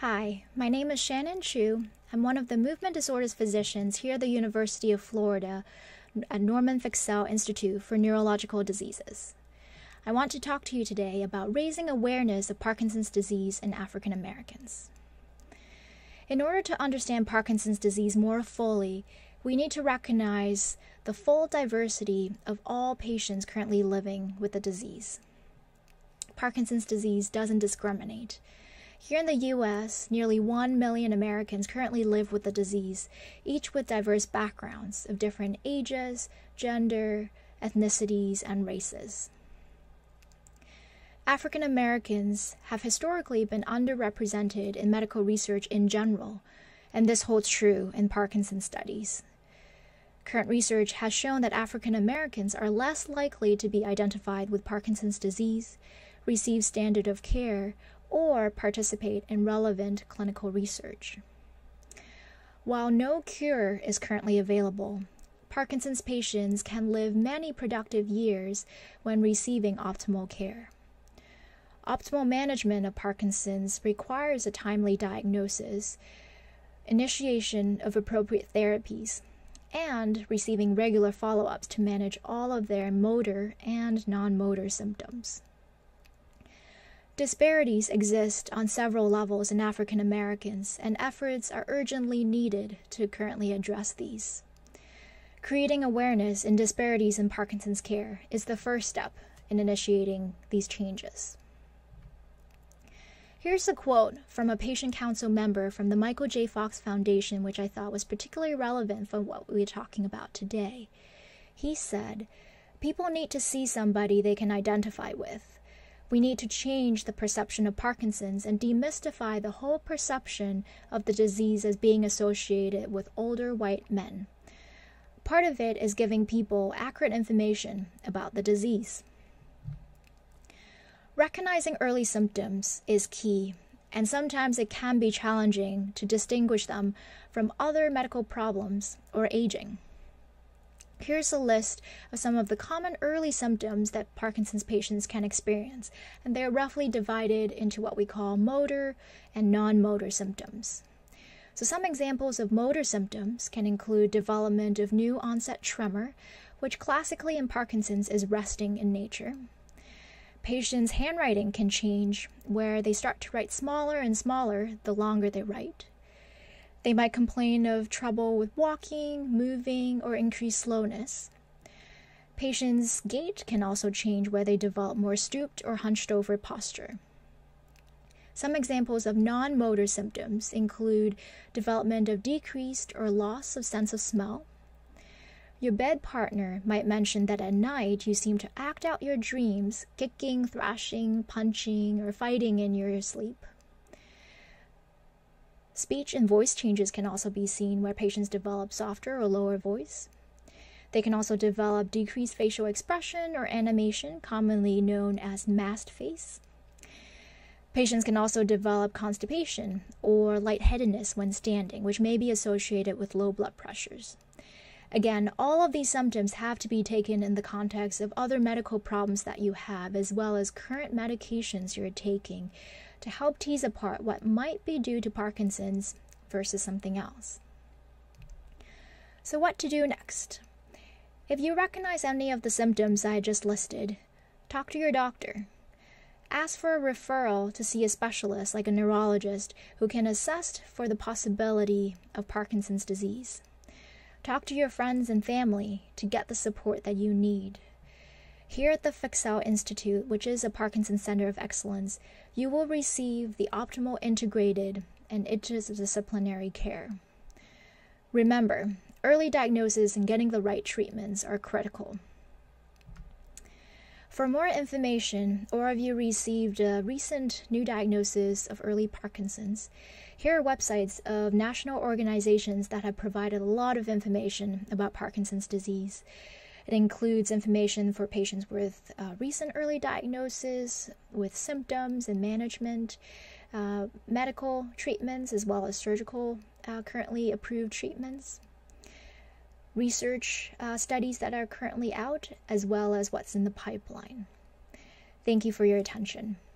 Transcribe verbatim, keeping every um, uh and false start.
Hi, my name is Shannon Chiu. I'm one of the Movement Disorders physicians here at the University of Florida at Norman Fiksel Institute for Neurological Diseases. I want to talk to you today about raising awareness of Parkinson's disease in African Americans. In order to understand Parkinson's disease more fully, we need to recognize the full diversity of all patients currently living with the disease. Parkinson's disease doesn't discriminate. Here in the U S, nearly one million Americans currently live with the disease, each with diverse backgrounds of different ages, gender, ethnicities, and races. African Americans have historically been underrepresented in medical research in general, and this holds true in Parkinson's studies. Current research has shown that African Americans are less likely to be identified with Parkinson's disease, receive standard of care, or participate in relevant clinical research. While no cure is currently available, Parkinson's patients can live many productive years when receiving optimal care. Optimal management of Parkinson's requires a timely diagnosis, initiation of appropriate therapies, and receiving regular follow-ups to manage all of their motor and non-motor symptoms. Disparities exist on several levels in African Americans, and efforts are urgently needed to currently address these. Creating awareness in disparities in Parkinson's care is the first step in initiating these changes. Here's a quote from a patient council member from the Michael J. Fox Foundation, which I thought was particularly relevant for what we're talking about today. He said, "People need to see somebody they can identify with. We need to change the perception of Parkinson's and demystify the whole perception of the disease as being associated with older white men. Part of it is giving people accurate information about the disease." Recognizing early symptoms is key, and sometimes it can be challenging to distinguish them from other medical problems or aging. Here's a list of some of the common early symptoms that Parkinson's patients can experience, and they're roughly divided into what we call motor and non-motor symptoms. So some examples of motor symptoms can include development of new onset tremor, which classically in Parkinson's is resting in nature. Patients' handwriting can change, where they start to write smaller and smaller the longer they write. They might complain of trouble with walking, moving, or increased slowness. Patients' gait can also change, where they develop more stooped or hunched over posture. Some examples of non-motor symptoms include development of decreased or loss of sense of smell. Your bed partner might mention that at night you seem to act out your dreams, kicking, thrashing, punching, or fighting in your sleep. Speech and voice changes can also be seen, where patients develop softer or lower voice. They can also develop decreased facial expression or animation, commonly known as masked face. Patients can also develop constipation or lightheadedness when standing, which may be associated with low blood pressures. Again, all of these symptoms have to be taken in the context of other medical problems that you have, as well as current medications you're taking, to help tease apart what might be due to Parkinson's versus something else. So what to do next? If you recognize any of the symptoms I just listed, talk to your doctor. Ask for a referral to see a specialist like a neurologist who can assess for the possibility of Parkinson's disease. Talk to your friends and family to get the support that you need. Here at the Fiksel Institute, which is a Parkinson Center of Excellence, you will receive the optimal integrated and interdisciplinary care. Remember, early diagnosis and getting the right treatments are critical. For more information, or if you received a recent new diagnosis of early Parkinson's, here are websites of national organizations that have provided a lot of information about Parkinson's disease. It includes information for patients with uh, recent early diagnosis, with symptoms and management, uh, medical treatments, as well as surgical uh, currently approved treatments, research uh, studies that are currently out, as well as what's in the pipeline. Thank you for your attention.